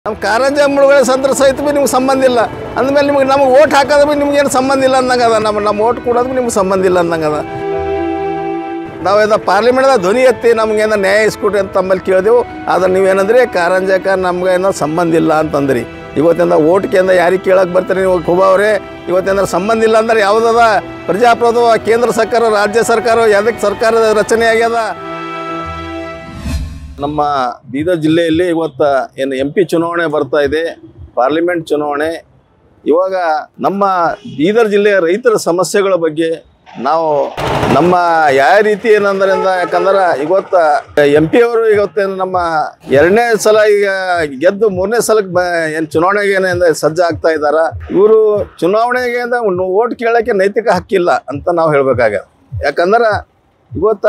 ನಮ್ಮ ಕಾರಂಜಿ ಮುಳುಗಡೆ ಸಂತರ ಸಹಿತ ಬಿ ನಿಮ್ಗೆ ಸಂಬಂಧ ಇಲ್ಲ ಅಂದಮೇಲೆ ನಿಮಗೆ ನಮಗೆ ಓಟ್ ಹಾಕೋದು ಬಿ ನಿಮ್ಗೆ ಏನು ಸಂಬಂಧ ಇಲ್ಲ ಅಂದಂಗೆ ಅದ. ನಮ್ಮ ಓಟ್ ಕೊಡೋದು ಬಿ ನಿಮ್ಗೆ ಸಂಬಂಧ ಇಲ್ಲ ಅಂದಂಗೆ ಅದ. ನಾವೇದ ಪಾರ್ಲಿಮೆಂಟ್ದಾಗ ಧ್ವನಿ ಎತ್ತಿ ನಮಗೇನೋ ನ್ಯಾಯ ಇಸ್ಕೊಟ್ರಿ ಅಂತ ತಮ್ಮಲ್ಲಿ ಕೇಳಿದೆವು. ಆದ್ರೆ ನೀವೇನಂದ್ರಿ ಕಾರಂಜಕ್ಕೆ ನಮ್ಗೇನೋ ಸಂಬಂಧ ಇಲ್ಲ ಅಂತಂದ್ರಿ. ಇವತ್ತಿಂದ ಓಟ್ಕೆಂದ ಯಾರಿಗೆ ಕೇಳಕ್ಕೆ ಬರ್ತೀರಿ ನೀವು ಖುಬಾವ್ರೆ? ಇವತ್ತಿಂದ ಸಂಬಂಧ ಇಲ್ಲ ಅಂದ್ರೆ ಯಾವುದದ? ಪ್ರಜಾಪ್ರಭುತ್ವ ಕೇಂದ್ರ ಸರ್ಕಾರ ರಾಜ್ಯ ಸರ್ಕಾರ ಯಾವುದಕ್ಕೆ ಸರ್ಕಾರದ ರಚನೆ ಆಗ್ಯದ? ನಮ್ಮ ಬೀದರ್ ಜಿಲ್ಲೆಯಲ್ಲಿ ಇವತ್ತು ಏನು MP ಚುನಾವಣೆ ಬರ್ತಾ ಇದೆ, ಪಾರ್ಲಿಮೆಂಟ್ ಚುನಾವಣೆ. ಇವಾಗ ನಮ್ಮ ಬೀದರ್ ಜಿಲ್ಲೆಯ ರೈತರ ಸಮಸ್ಯೆಗಳ ಬಗ್ಗೆ ನಾವು ನಮ್ಮ ಯಾವ ರೀತಿ ಏನಂದ್ರಿಂದ, ಯಾಕಂದ್ರೆ ಇವತ್ತು MP ಅವರು ಇವತ್ತೇನು ನಮ್ಮ ಎರಡನೇ ಸಲ ಈಗ ಗೆದ್ದು ಮೂರನೇ ಸಲಕ್ಕೆ ಏನು ಚುನಾವಣೆಗೆ ಏನಿಂದ ಸಜ್ಜು ಆಗ್ತಾ ಇದ್ದಾರೆ. ಇವರು ಚುನಾವಣೆಗೆ ಓಟ್ ಕೇಳೋಕ್ಕೆ ನೈತಿಕ ಹಕ್ಕಿಲ್ಲ ಅಂತ ನಾವು ಹೇಳ್ಬೇಕಾಗ್ಯದ. ಯಾಕಂದ್ರೆ ಇವತ್ತು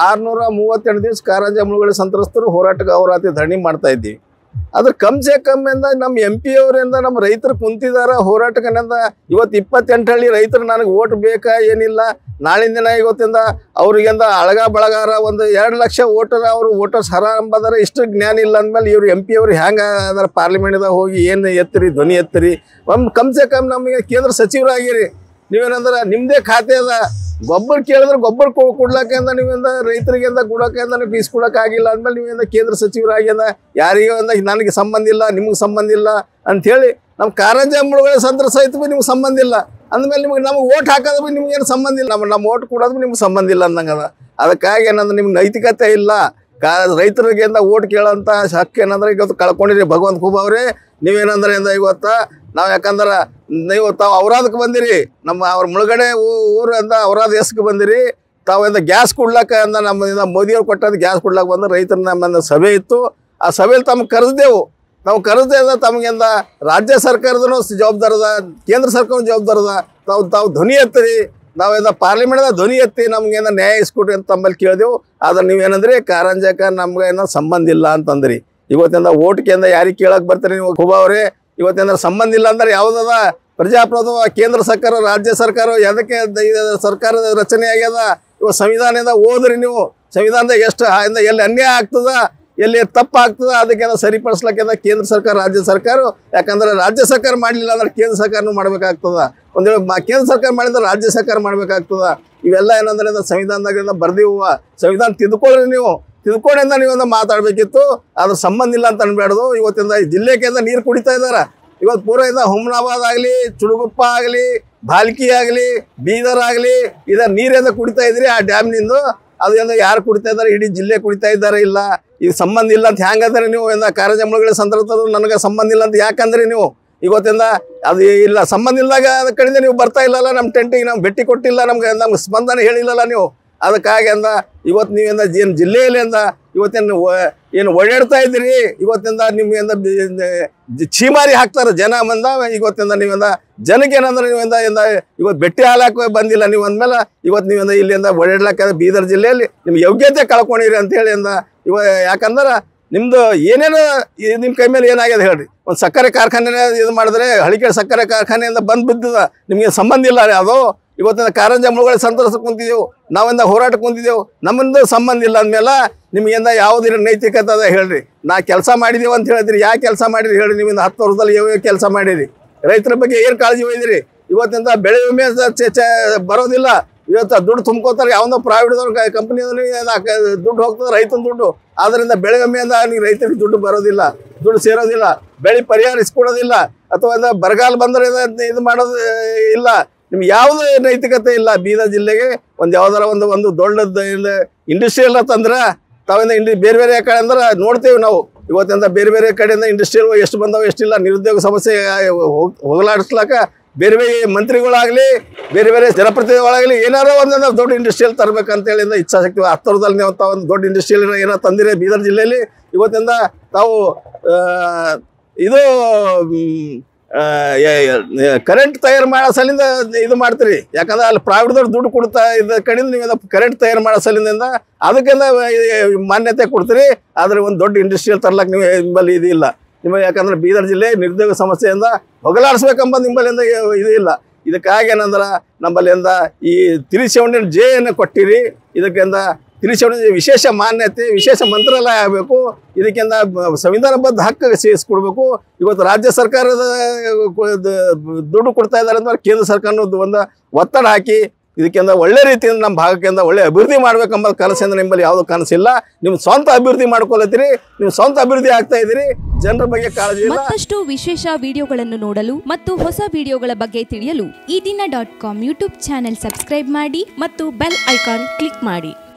638 ದಿವಸ ಕಾರಂಜಿ ಮುಳುಗಡೆ ಸಂತ್ರಸ್ತರು ಹೋರಾಟಕ್ಕೆ ಅವರಾತಿ ಧರಣಿ ಮಾಡ್ತಾ ಇದ್ದೀವಿ. ಅದ್ರ ಕಮ್ಸೆ ಕಮ್ಮಿಂದ ನಮ್ಮ MP ಅವರಿಂದ ನಮ್ಮ ರೈತರು ಕುಂತಿದ್ದಾರೆ ಹೋರಾಟಕ್ಕನಿಂದ. ಇವತ್ತು 28 ಹಳ್ಳಿ ರೈತರು ನನಗೆ ಓಟ್ ಬೇಕಾ ಏನಿಲ್ಲ, ನಾಳಿನ ದಿನ ಇವತ್ತಿಂದ ಅವ್ರಿಗಿಂದ ಅಳಗ ಬಳಗಾರ ಒಂದು 2 ಲಕ್ಷ ಓಟರ್ ಅವರು ವೋಟರ್ಸ್ ಹರ ಅಂಬದಾರ. ಇಷ್ಟು ಜ್ಞಾನ ಇಲ್ಲ ಅಂದಮೇಲೆ ಇವ್ರು MP ಅವ್ರು ಹೆಂಗೆ ಅದರ ಪಾರ್ಲಿಮೆಂಟ್ದಾಗ ಹೋಗಿ ಏನು ಎತ್ತಿರಿ ಧ್ವನಿ ಎತ್ತಿರಿ? ಕಮ್ಸೆ ಕಮ್ ನಮಗೆ ಕೇಂದ್ರ ಸಚಿವರಾಗಿರಿ. ನೀವೇನಂದ್ರೆ ನಿಮ್ಮದೇ ಖಾತೆ ಅದ, ಗೊಬ್ಬರ ಕೇಳಿದ್ರೆ ಗೊಬ್ಬರ ಕೊಡ್ಲಾಕೆಂದ ನೀವಿಂದ ರೈತರಿಗಿಂದ ಕೊಡೋಕೆಂದ ನೀವು ಫೀಸ್ ಕೊಡೋಕ್ಕಾಗಿಲ್ಲ ಅಂದಮೇಲೆ ನೀವಿಂದ ಕೇಂದ್ರ ಸಚಿವರಾಗ್ಯದ. ಯಾರಿಗೂ ನನಗೆ ಸಂಬಂಧ ಇಲ್ಲ, ನಿಮ್ಗೆ ಸಂಬಂಧ ಇಲ್ಲ ಅಂಥೇಳಿ ನಮ್ಮ ಕಾರಂಜಿ ಮುಳುಗಡೆ ಸಂತರ ಸಹಿತ ಬಿ ನಿಮ್ಗೆ ಸಂಬಂಧ ಇಲ್ಲ ಅಂದಮೇಲೆ ನಮಗೆ ಓಟ್ ಹಾಕೋದು ಬಿ ನಿಮ್ಗೇನು ಸಂಬಂಧ ಇಲ್ಲ. ನಮ್ಮ ಓಟ್ ಕೊಡೋದು ಬಿ ನಿಮ್ಗೆ ಸಂಬಂಧ ಇಲ್ಲ ಅಂದಂಗೆ ಅದ. ಅದಕ್ಕಾಗಿ ಏನಂದ್ರೆ ನಿಮ್ಗೆ ನೈತಿಕತೆ ಇಲ್ಲ. ರೈತರಿಗಿಂದ ಓಟ್ ಕೇಳೋಂಥ ಹಕ್ಕು ಏನಂದ್ರೆ ಇವತ್ತು ಕಳ್ಕೊಂಡಿರಿ ಭಗವಂತ ಖುಬಾವ್ರೆ. ನೀವೇನಂದ್ರೆ ಇವತ್ತು ನಾವು ಯಾಕಂದ್ರೆ ನೀವು ತಾವು ಔರಾದಕ್ಕೆ ಬಂದಿರಿ, ನಮ್ಮ ಅವ್ರ ಮುಳುಗಡೆ ಊರು ಅಂದ ಔರಾದ ಎಸ್ಗೆ ಬಂದಿರಿ. ತಾವಿಂದ ಗ್ಯಾಸ್ ಕೊಡ್ಲಕ್ಕ ಅಂದ ನಮ್ಮಿಂದ ಮೋದಿಯವ್ರು ಕೊಟ್ಟದ್ದು ಗ್ಯಾಸ್ ಕೊಡ್ಲಕ್ಕೆ ಬಂದು ರೈತರ ನಮ್ಮಂದ ಸಭೆ ಇತ್ತು. ಆ ಸಭೆಯಲ್ಲಿ ತಮ್ಗೆ ಕರೆಸ್ದೆವು. ನಾವು ಕರೆಸ್ದೆ ತಮಗಿಂದ ರಾಜ್ಯ ಸರ್ಕಾರದೂ ಜವಾಬ್ದಾರದ, ಕೇಂದ್ರ ಸರ್ಕಾರ ಜವಾಬ್ದಾರದ. ತಾವು ಧ್ವನಿ ಎತ್ತಿರಿ, ನಾವಿಂದ ಪಾರ್ಲಿಮೆಂಟ್ದಾಗ ಧ್ವನಿ ಎತ್ತಿ ನಮಗೇನೋ ನ್ಯಾಯ ಇಸ್ಕೊಟ್ರಿ ಅಂತ ತಮ್ಮಲ್ಲಿ ಕೇಳಿದೆವು. ಆದ್ರೆ ನೀವೇನಂದ್ರಿ ಕಾರಂಜಕ್ಕೆ ನಮ್ಗೇನೋ ಸಂಬಂಧ ಇಲ್ಲ ಅಂತಂದ್ರಿ. ಇವತ್ತಿಂದ ಓಟ್ಕೆಂದ ಯಾರಿಗೆ ಕೇಳಕ್ಕೆ ಬರ್ತೀರಿ ನೀವು ಖುಬಾವ್ರೆ? ಇವತ್ತಿಂದ ಸಂಬಂಧ ಇಲ್ಲ ಅಂದ್ರೆ ಯಾವುದದ? ಪ್ರಜಾಪ್ರಭುತ್ವ ಕೇಂದ್ರ ಸರ್ಕಾರ ರಾಜ್ಯ ಸರ್ಕಾರ ಯಾವುದಕ್ಕೆ ಸರ್ಕಾರದ ರಚನೆ ಆಗ್ಯದ? ಇವಾಗ ಸಂವಿಧಾನದಿಂದ ಓದ್ರಿ ನೀವು. ಸಂವಿಧಾನದಾಗ ಎಷ್ಟು ಎಲ್ಲಿ ಅನ್ಯಾಯ ಆಗ್ತದ, ಎಲ್ಲಿ ತಪ್ಪು ಆಗ್ತದ, ಅದಕ್ಕೆಲ್ಲ ಸರಿಪಡಿಸ್ಲಿಕ್ಕೆಂದ ಕೇಂದ್ರ ಸರ್ಕಾರ ರಾಜ್ಯ ಸರ್ಕಾರ. ಯಾಕಂದ್ರೆ ರಾಜ್ಯ ಸರ್ಕಾರ ಮಾಡಲಿಲ್ಲ ಅಂದ್ರೆ ಕೇಂದ್ರ ಸರ್ಕಾರನೂ ಮಾಡಬೇಕಾಗ್ತದ. ಒಂದು ವೇಳೆ ಕೇಂದ್ರ ಸರ್ಕಾರ ಮಾಡಿದ್ರೆ ರಾಜ್ಯ ಸರ್ಕಾರ ಮಾಡಬೇಕಾಗ್ತದ. ಇವೆಲ್ಲ ಏನಂದ್ರೆ ಸಂವಿಧಾನದಾಗ ಬರ್ದೀವು. ಸಂವಿಧಾನ ತಿದ್ದುಕೊಳ್ಳ್ರಿ ನೀವು. ತಿದ್ಕೊಂಡಿಂದ ನೀವೊಂದು ಮಾತಾಡಬೇಕಿತ್ತು. ಅದ್ರ ಸಂಬಂಧ ಇಲ್ಲ ಅಂತ ಅನ್ಬೇಡ್ದು. ಇವತ್ತಿಂದ ಜಿಲ್ಲೆಗಿಂದ ನೀರು ಕುಡಿತಾ ಇದ್ದಾರೆ. ಇವತ್ತು ಪೂರ ಹುಮ್ನಾಬಾದ್ ಆಗಲಿ, ಚುಡುಗುಪ್ಪ ಆಗಲಿ, ಭಾಲ್ಕಿ ಆಗಲಿ, ಬೀದರ್ ಆಗಲಿ, ಇದರ ನೀರಿಂದ ಕುಡಿತಾ ಇದ್ರಿ ಆ ಡ್ಯಾಮ್ನಿಂದ. ಅದರಿಂದ ಯಾರು ಕುಡಿತಾ ಇದ್ದಾರೆ? ಇಡೀ ಜಿಲ್ಲೆ ಕುಡಿತಾ ಇದ್ದಾರೆ. ಇಲ್ಲ ಇದು ಸಂಬಂಧ ಇಲ್ಲ ಅಂತ ಹೆಂಗಂದ್ರೆ ನೀವು ಕಾರಂಜಿ ಮುಳುಗಡೆ ಸಂದರ್ಭದಲ್ಲೂ ನನಗೆ ಸಂಬಂಧ ಇಲ್ಲ ಅಂತ ಯಾಕಂದ್ರಿ ನೀವು? ಇವತ್ತಿಂದ ಅದು ಇಲ್ಲ ಸಂಬಂಧ ಇಲ್ದಾಗ ಅದ ಕಡೆಯಿಂದ ನೀವು ಬರ್ತಾ ಇಲ್ಲಲ್ಲ. ನಮ್ಮ ಟೆಂಟಿಗೆ ನಾವು ಭೇಟಿ ಕೊಟ್ಟಿಲ್ಲ, ನಮ್ಗೆ ಸ್ಪಂದನ ಹೇಳಿಲ್ಲಲ್ಲ ನೀವು. ಅದಕ್ಕಾಗಿ ಅಂದ ಇವತ್ತು ನೀವಿಂದ ಏನು ಜಿಲ್ಲೆಯಲ್ಲಿಂದ ಇವತ್ತೇನು ಏನು ಓಡಾಡ್ತಾ ಇದ್ದೀರಿ. ಇವತ್ತಿಂದ ನಿಮ್ಗಿಂದ ಚೀಮಾರಿ ಹಾಕ್ತಾರೆ ಜನ ಬಂದ. ಇವತ್ತಿಂದ ನೀವಿಂದ ಜನಕ್ಕೆ ಏನಂದ್ರೆ ನೀವಿಂದ ಇವತ್ತು ಭೇಟಿ ಹಾಲಕ್ಕೆ ಬಂದಿಲ್ಲ ನೀವು ಅಂದಮೇಲೆ ಇವತ್ತು ನೀವಿಂದ ಇಲ್ಲಿಂದ ಓಡಾಡ್ಲಕ್ಕ ಬೀದರ್ ಜಿಲ್ಲೆಯಲ್ಲಿ ನಿಮ್ಮ ಯೋಗ್ಯತೆ ಕಳ್ಕೊಂಡಿರಿ ಅಂತೇಳಿ ಅಂದ. ಯಾಕಂದ್ರೆ ನಿಮ್ಮದು ಏನೇನು ನಿಮ್ಮ ಕೈ ಮೇಲೆ ಏನಾಗ್ಯದ ಹೇಳ್ರಿ. ಒಂದು ಸಕ್ಕರೆ ಕಾರ್ಖಾನೆ ಇದು ಮಾಡಿದ್ರೆ ಹಳಿಕೆರೆ ಸಕ್ಕರೆ ಕಾರ್ಖಾನೆಯಿಂದ ಬಂದು ಬಿದ್ದದ, ನಿಮಗೆ ಸಂಬಂಧ ಇಲ್ಲ ಅದು. ಇವತ್ತಿನ ಕಾರಂಜಿ ಮುಳುಗಡೆ ಸಂತಸ ಕುಂತಿದ್ದೆವು, ನಾವಿಂದ ಹೋರಾಟಕ್ಕೆ ಕುಂತಿದ್ದೆವು, ನಮ್ಮಿಂದ ಸಂಬಂಧ ಇಲ್ಲ ಅಂದಮೇಲೆ ನಿಮಗಿಂದ ಯಾವುದಿನ ನೈತಿಕತೆ ಅದ ಹೇಳ್ರಿ. ನಾ ಕೆಲಸ ಮಾಡಿದೀವಿ ಅಂತ ಹೇಳಿದ್ರಿ. ಯಾಕೆ ಕೆಲಸ ಮಾಡಿರಿ ಹೇಳ್ರಿ? ನೀವಿಂದ 10 ವರ್ಷದಲ್ಲಿ ಯಾವ ಕೆಲಸ ಮಾಡಿರಿ? ರೈತರ ಬಗ್ಗೆ ಏನು ಕಾಳಜಿ ಒಯ್ದಿರಿ? ಇವತ್ತಿಂದ ಬೆಳೆ ವಿಮೆ ಬರೋದಿಲ್ಲ. ಇವತ್ತು ದುಡ್ಡು ತುಂಬ್ಕೋತಾರೆ ಯಾವೊಂದೋ ಪ್ರೈವೇಟ್ದವ್ರು ಕಂಪ್ನಿಯಲ್ಲಿ ದುಡ್ಡು ಹೋಗ್ತದೆ, ರೈತನ ದುಡ್ಡು. ಆದ್ದರಿಂದ ಬೆಳೆ ವಿಮೆಯಿಂದ ನೀವು ರೈತರಿಗೆ ದುಡ್ಡು ಬರೋದಿಲ್ಲ, ದುಡ್ಡು ಸೇರೋದಿಲ್ಲ, ಬೆಳೆ ಪರಿಹಾರ ಇಸ್ಕೊಡೋದಿಲ್ಲ. ಅಥವಾ ಬರಗಾಲ ಬಂದರೆ ಇದು ಮಾಡೋದು ಇಲ್ಲ. ನಿಮ್ಗೆ ಯಾವುದೇ ನೈತಿಕತೆ ಇಲ್ಲ. ಬೀದರ್ ಜಿಲ್ಲೆಗೆ ಒಂದು ಯಾವ್ದಾರ ಒಂದು ದೊಡ್ಡದು ಇಂಡಸ್ಟ್ರಿಯಲ್ ಅಂತಂದ್ರೆ ತಾವಿಂದ ಬೇರೆ ಬೇರೆ ಕಡೆ ಅಂದ್ರೆ ನೋಡ್ತೇವೆ ನಾವು. ಇವತ್ತಿಂದ ಬೇರೆ ಬೇರೆ ಕಡೆಯಿಂದ ಇಂಡಸ್ಟ್ರಿಯಲ್ ಎಷ್ಟು ಬಂದಾವೆ ಎಷ್ಟಿಲ್ಲ. ನಿರುದ್ಯೋಗ ಸಮಸ್ಯೆ ಹೋಗಲಾಡಿಸ್ಲಾಕ ಬೇರೆ ಬೇರೆ ಮಂತ್ರಿಗಳಾಗಲಿ, ಬೇರೆ ಬೇರೆ ಜನಪ್ರತಿನಿಧಿಗಳಾಗಲಿ ಏನಾರೋ ಒಂದು ದೊಡ್ಡ ಇಂಡಸ್ಟ್ರಿಯಲ್ ತರಬೇಕಂತೇಳಿ ಇಚ್ಛಾಶಕ್ತಿ. 10 ವರ್ಷದಲ್ಲಿ ನೀವು ತಾವು ಒಂದು ದೊಡ್ಡ ಇಂಡಸ್ಟ್ರಿಯಲ್ ಏನೋ ತಂದಿರಿ ಬೀದರ್ ಜಿಲ್ಲೆಯಲ್ಲಿ. ಇವತ್ತಿಂದ ತಾವು ಇದು ಕರೆಂಟ್ ತಯಾರು ಮಾಡೋ ಸಲಿಂದ ಇದು ಮಾಡ್ತೀರಿ. ಯಾಕಂದ್ರೆ ಅಲ್ಲಿ ಪ್ರೈವೇಟ್ದವ್ರು ದುಡ್ಡು ಕೊಡ್ತಾ ಇದ್ದ ಕಡೆಯಿಂದ ನೀವು ಕರೆಂಟ್ ತಯಾರು ಮಾಡೋ ಸಲಿಂದ ಅದಕ್ಕೆಲ್ಲ ಮಾನ್ಯತೆ ಕೊಡ್ತೀರಿ. ಆದರೆ ಒಂದು ದೊಡ್ಡ ಇಂಡಸ್ಟ್ರಿಯಲ್ ತರ್ಲಕ್ಕೆ ನೀವು ನಿಮ್ಮಲ್ಲಿ ಇದು ಇಲ್ಲ. ನಿಮಗೆ ಯಾಕಂದ್ರೆ ಬೀದರ್ ಜಿಲ್ಲೆ ನಿರುದ್ಯೋಗ ಸಮಸ್ಯೆಯಿಂದ ಹೋಗಲಾಡಿಸ್ಬೇಕಂಬ ನಿಮ್ಮಲ್ಲಿಂದ ಇದು ಇಲ್ಲ. ಇದಕ್ಕಾಗಿ ಏನಂದ್ರೆ ನಮ್ಮಲ್ಲಿಂದ ಈ 370J ಕೊಟ್ಟಿರಿ. ಇದಕ್ಕಿಂದ ತಿಳಿಸಿ ವಿಶೇಷ ಮಾನ್ಯತೆ ವಿಶೇಷ ಮಂತ್ರಾಲಯ ಆಗಬೇಕು. ಇದಕ್ಕಿಂತ ಸಂವಿಧಾನಬದ್ಧ ಹಕ್ಕು ಸೇರಿಸ್ಕೊಡ್ಬೇಕು. ಇವತ್ತು ರಾಜ್ಯ ಸರ್ಕಾರದ ದುಡ್ಡು ಕೊಡ್ತಾ ಇದ್ದಾರೆ ಅಂದ್ರೆ ಕೇಂದ್ರ ಸರ್ಕಾರದ ಒಂದು ಒತ್ತಡ ಹಾಕಿ ಇದಕ್ಕಿಂತ ಒಳ್ಳೆ ರೀತಿಯಿಂದ ನಮ್ಮ ಭಾಗಕ್ಕಿಂತ ಒಳ್ಳೆ ಅಭಿವೃದ್ಧಿ ಮಾಡ್ಬೇಕೆಂಬ ಕನಸಿಂದ ನಿಮ್ಮಲ್ಲಿ ಯಾವುದೋ ಕನಸಿಲ್ಲ. ನಿಮ್ಮ ಸ್ವಂತ ಅಭಿವೃದ್ಧಿ ಮಾಡ್ಕೊಳತ್ತೀರಿ, ನೀವು ಸ್ವಂತ ಅಭಿವೃದ್ಧಿ ಆಗ್ತಾ ಇದ್ದೀರಿ, ಜನರ ಬಗ್ಗೆ ಕಾಳಜಿ ಇಲ್ಲ. ಮತ್ತಷ್ಟು ವಿಶೇಷ ವಿಡಿಯೋಗಳನ್ನು ನೋಡಲು ಮತ್ತು ಹೊಸ ವಿಡಿಯೋಗಳ ಬಗ್ಗೆ ತಿಳಿಯಲು ಈ ದಿನ .com ಯೂಟ್ಯೂಬ್ ಚಾನೆಲ್ ಸಬ್ಸ್ಕ್ರೈಬ್ ಮಾಡಿ ಮತ್ತು ಬೆಲ್ ಐಕಾನ್ ಕ್ಲಿಕ್ ಮಾಡಿ.